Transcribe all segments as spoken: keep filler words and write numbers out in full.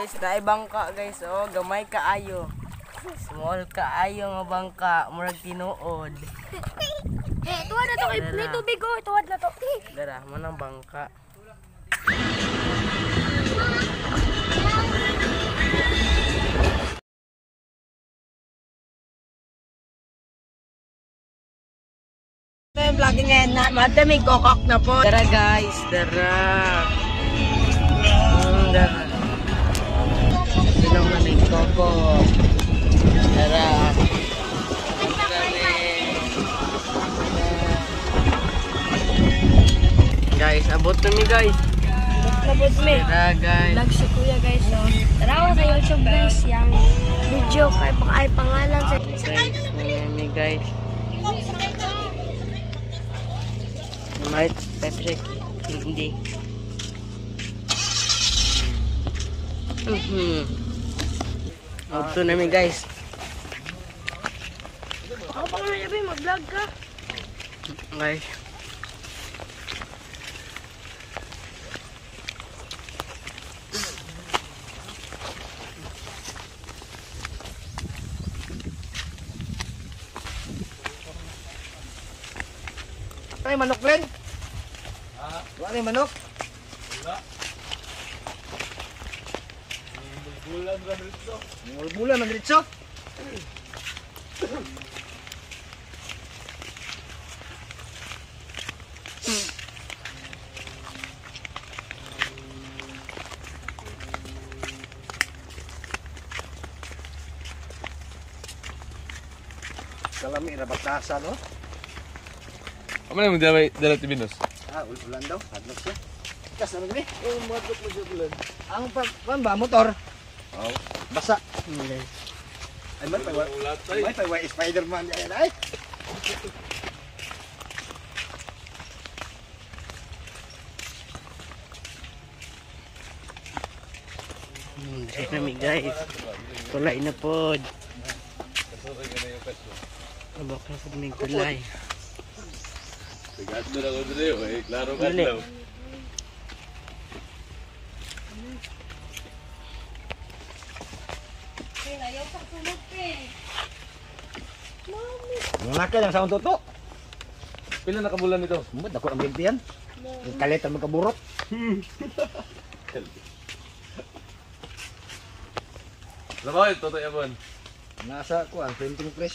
guys, naay bangka guys. Oh, gamay kaayo. Small kaayo nga bangka, murag tinuod. Eh, tuwad na to kay play tubig oh, tuwad na to. Dara, mo nang bangka. Yung vlogging ngayon na madaming kokok na po. Dara guys, dara. Mm, dara. Ito lang na may kokok. Dara. Guys, abot na mi guys. Labot me. Dara guys. Vlog si kuya guys no. Tarawa sa YouTube guys yang video kay pang ay pangalan sa Guys, mi guys. Might Patrick hindi. Mhm. Ito na mi guys. ako pa nga yabi mag-vlog ka. Guys. Ay manok Glenn? Ha? Wala yung manok? Wala. Bulan na diretso. Bulan na diretso? Kalami na batasa no? Apa yang menjawab dalam Tibinos? Ah, ulan daw, hadlok siya. Kas ano gini? Oh, madlok mo siya ulan. Ang pan ba motor? Oh, basa. Ay man pa ulat ay. Ay pa Spider-Man yan ay. Hmm, kami guys. Tulay na pod. Abak na pod may tulay. Gato na ko dito eh, klaro ka Dali. daw. Mga nakay lang sa akong toto. Pila na kabulan nito? Mud ako ang bigyan. Kalit ang magkaburot. Labaw ito to yapon. Nasa ko ang printing press.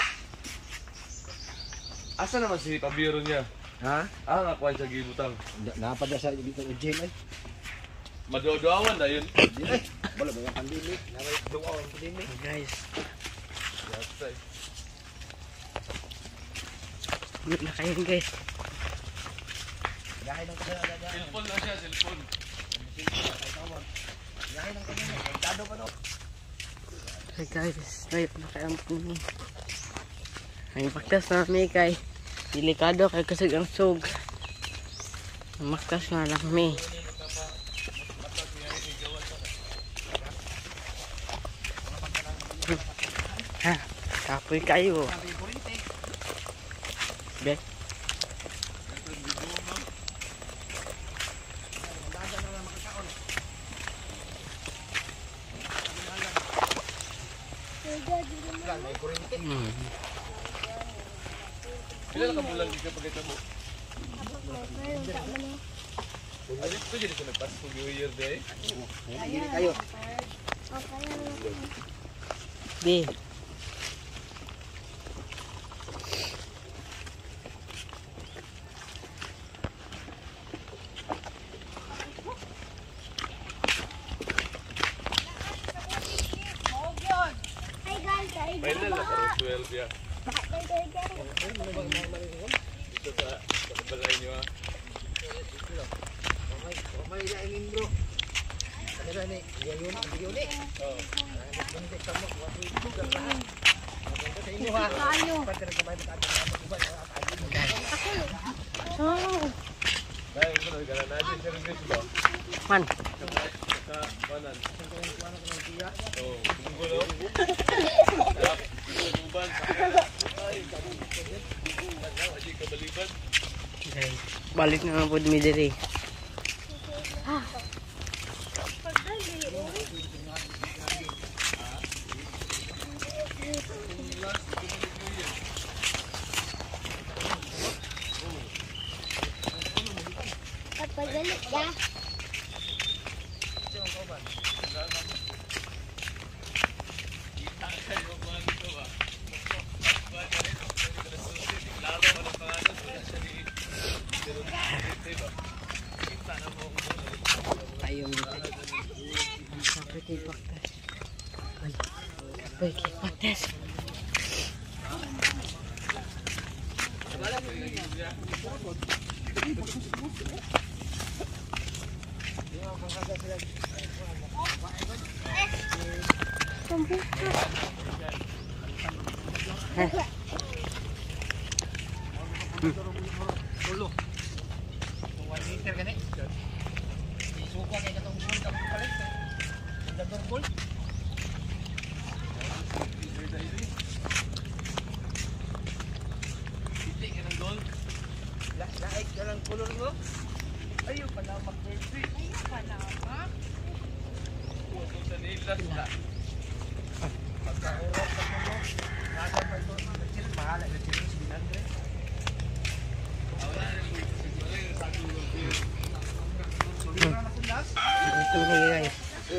Asa naman si pabiro niya? Ha? Ah, nakuha sa gibutang. Napadya sa dito ng jail ay. Madodoawan na yun. Di ay. Wala ba yung pandemic? Naway duwa ang pandemic. Guys, Yatay. ulit na kayo guys. Gahay ng kasalanan niya. Cellphone lang siya, cellphone. Gahay ng kasalanan. Dado pa no. Hey guys, ngayon na kayo ang puno. Ang paktas namin kay delikado kay kasag ang sug. Makas nga lang mi. Ha, kapoy kayo. Bet. Hmm. Pila na kabulan di ka pagkita mo? Ay, ito jadi sa nagpas kong New Year day. Gini kayo. Di. Final na karong twelve ya. Dito sa sa balay niyo ah. May yainin bro. Kada ni, yun, yun ni. Oh. Hindi ka mo, wala ito lahat. Sa inyo ha. Kayo. Pagkira ka ba ito ka. Oh. Dahil ko na gana natin sa service ba. Man. Sa banan. Oh, gulo. Uban. Ay, ka baliban. Okay. Balik na nga po mi diri. Ah. Ya. Ayun. Sampai kay Paktas. Ay. Sampai kay Paktas. Laik jalan kulur mo. Ayo panamak Jerry. Ayo panamak. Puto sa nilas na. Pagkaurok sa mo. Nasa pa ito kecil mahal ada jenis sembilan dre. Ito na guys.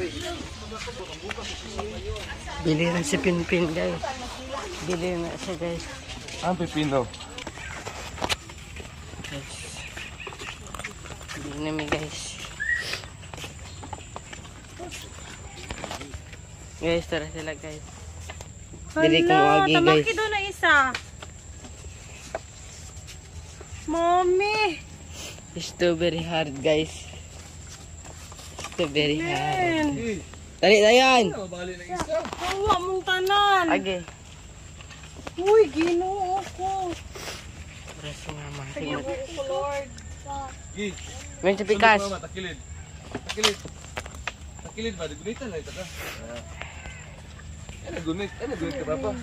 Bili na si Pinpin guys. Bili na siya guys. Ang pipino. Guys. Bili namin guys. Guys, tara sila guys. Bili kong wagi guys. Tamaki doon na isa. Mommy. Strawberry hard guys. Strawberry hard. Dali na yan. Bali ng isa. Hawa mong tanan. Age. Uy, ginoo ko. Para si mama. Ayaw ko, Lord. Gi. Ngayon sa pikas. Mama, takilid. Takilid. Takilid ba? Gunitan na ito na. Ano gunit? Ano gunit ka papa?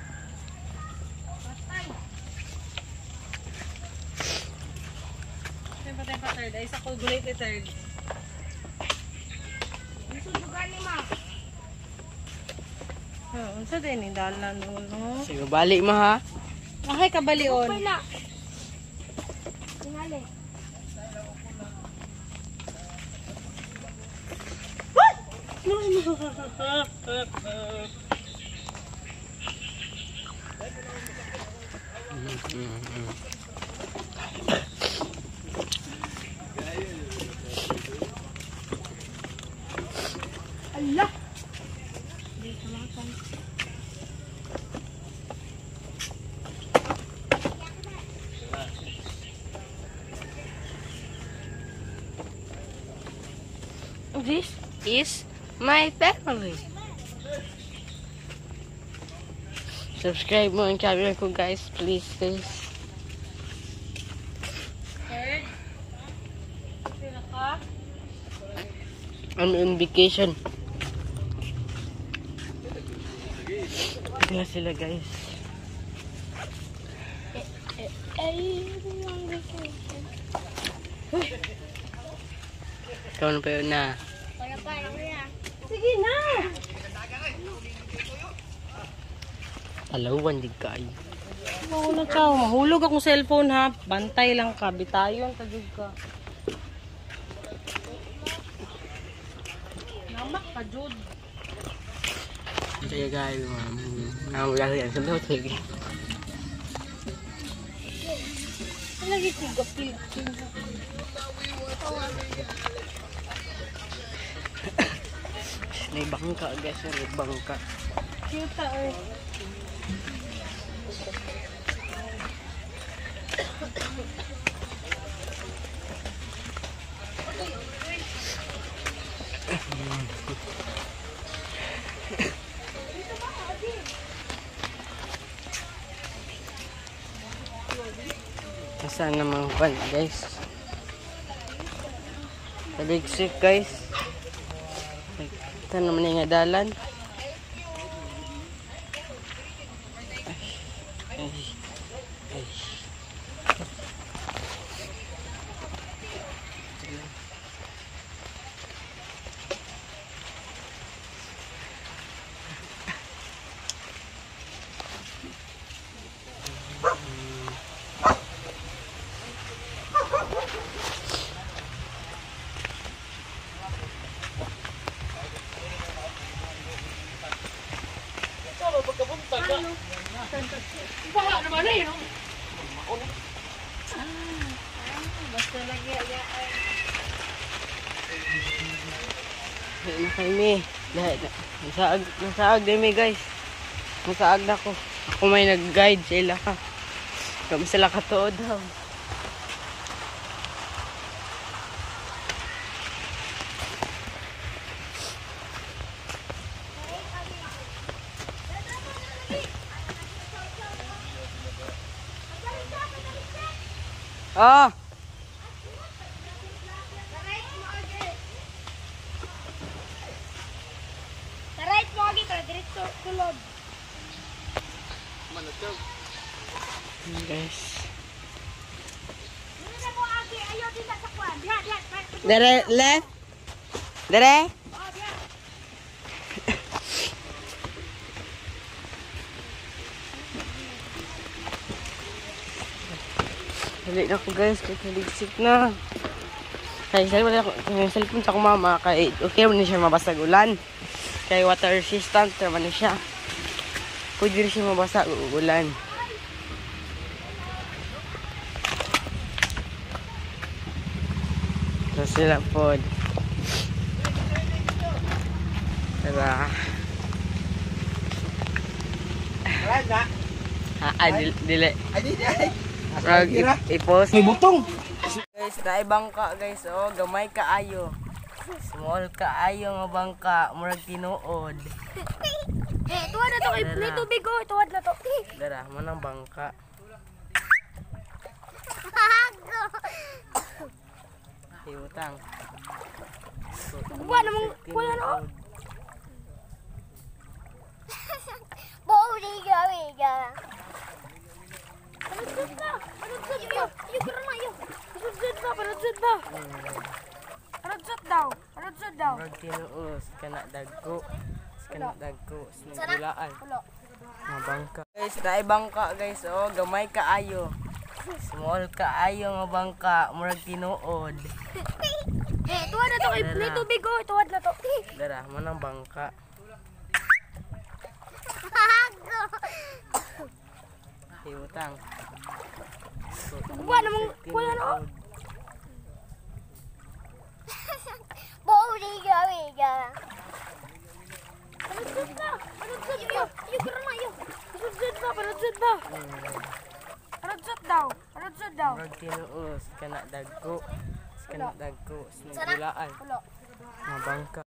Siyempre tayo pa third. Ay, isa ko gulit ni third. Oh, unsa din ni dalan no? Sige, balik mo ha. Ahay kabalion. Wala. Tingali. Allah. This is my family. Subscribe mo ang channel ko guys, please guys. Third. Sila ka? I'm on vacation. Sila sila guys. Ay, yung vacation. Ikaw na pa yun na. Wala pa lang yan. Sige na. Alawan di kayo. Oo na chow. Mahulog akong cellphone ha. Bantay lang ka. Bitayon tagig ka. Namak ka, Jude. Kaya guys, ang wala yan sa loob. Sige. Lagi ko gapil. May bangka guys, may bangka. Cute eh. Saan naman pan guys? Paligsik guys. Ito naman yung dalan. Ay. Ay. Ay. Bawa naman na yun. Basta lagi ay Ayun na kami. Dahil na. Nasaag, nasaag din mi guys. Nasaag na ko. Ako may nag-guide sila ka. Kami sila katuod daw. Ah! Right mo agi para diretso sulod. Ayan, guys. Dili na mo agi ayo din sa kwan. Diha diha. Dere, left. Dere. Oh diha. Hali na ko guys. Kaya naligsik na. Kaya cellphone, yung cellphone sa akong mama. Kaya okay naman siya mabasag ulan. Kaya water resistant naman siya. Pwede rin siya mabasa ulan. So sila po. Tara. Wala na. Ah, ah, dili. dili. Ay, di, ay. Rag, i- i-post. May butong. Guys, naibang ka guys. Oh, gamay kaayo. Small kaayo nga bangka. Murag tinuod. Eh, tuwad na to kay may tubig oh, tuwad na to. Dara, mo nang bangka. Hiutang. Buwan namang kuya no. Bawli gawi ga. Panudsud na. Panudsud yo. Yo kira na yo. Panudsud ba? Panudsud ba? Panudsud daw. Panudsud daw. Murag tinuos. Kana dagko. Kana dagko. Sinagulaan. Ulo. Mga bangka. Guys, naibang ka guys. Oh, gamay kaayo. Small kaayo nga bangka. Murag tinuod. Eh, tuwad na to kay may tubig oh, tuwad na to. Dara, mo nang bangka. Hiutang. Buwan namang kuya no. Bawli gawi ga. Panudsud na. Panudsud yo. Yo kira na yo. Panudsud ba? Panudsud ba? Panudsud daw. Panudsud daw. Murag tinuos. Kana dagko. Kana dagko. Sinagulaan. Ulo. Mga bangka.